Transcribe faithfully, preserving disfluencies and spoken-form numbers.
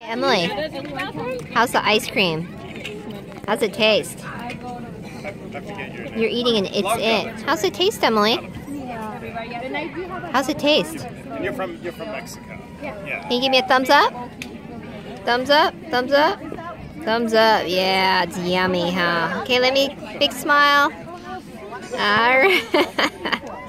Emily, how's the ice cream? How's it taste? You're eating an It's It. How's it taste, Emily? How's it taste? And you're from you're from Mexico. Yeah. Can you give me a thumbs up? Thumbs up? Thumbs up? Thumbs up. Yeah, it's yummy, huh? Okay, let me big smile. All right.